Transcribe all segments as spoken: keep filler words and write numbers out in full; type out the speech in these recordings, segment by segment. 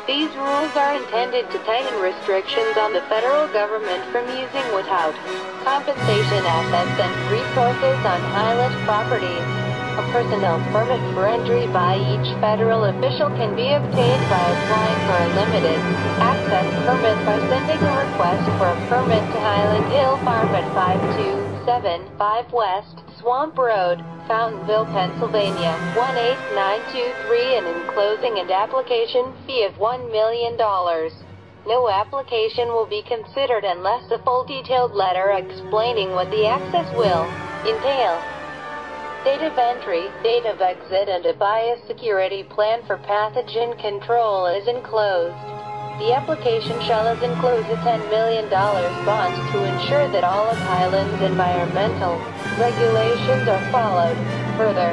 These rules are intended to tighten restrictions on the federal government from using without compensation assets and resources on Highland properties. A personnel permit for entry by each federal official can be obtained by applying for a limited access permit by sending a request for a permit to Highland Hill Farm at five two seven five West Swamp Road, Fountainville, Pennsylvania, one eight nine two three, and enclosing an application fee of one million dollars. No application will be considered unless a full detailed letter explaining what the access will entail, date of entry, date of exit, and a biosecurity plan for pathogen control is enclosed. The application shall include a ten million dollars bond to ensure that all of Highland's environmental regulations are followed. Further,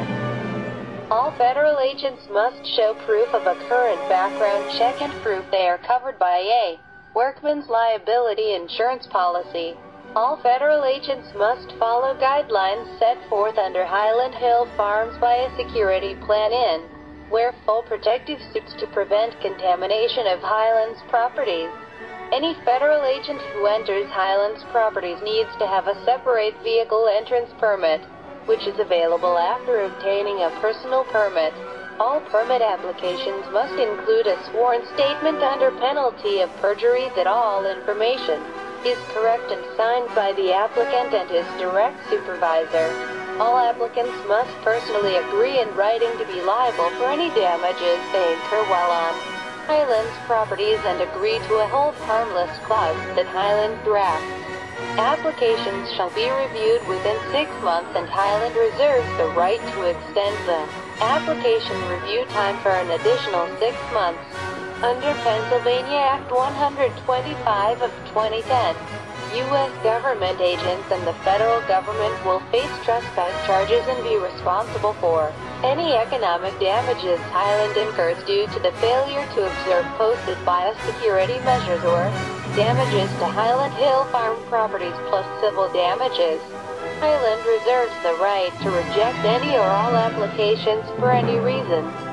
all federal agents must show proof of a current background check and proof they are covered by a workman's liability insurance policy. All federal agents must follow guidelines set forth under Highland Hill Farms Biosecurity Plan in wear full protective suits to prevent contamination of Highlands properties. Any federal agent who enters Highlands properties needs to have a separate vehicle entrance permit, which is available after obtaining a personal permit. All permit applications must include a sworn statement under penalty of perjury that all information is correct and signed by the applicant and his direct supervisor. All applicants must personally agree in writing to be liable for any damages they incur while on Highlands properties and agree to a hold harmless clause that Highland drafts. Applications shall be reviewed within six months, and Highland reserves the right to extend the application review time for an additional six months. Under Pennsylvania Act one twenty-five of twenty ten, U S government agents and the federal government will face trespass charges and be responsible for any economic damages Highland incurs due to the failure to observe posted biosecurity measures or damages to Highland Hill Farm properties plus civil damages. Highland reserves the right to reject any or all applications for any reason.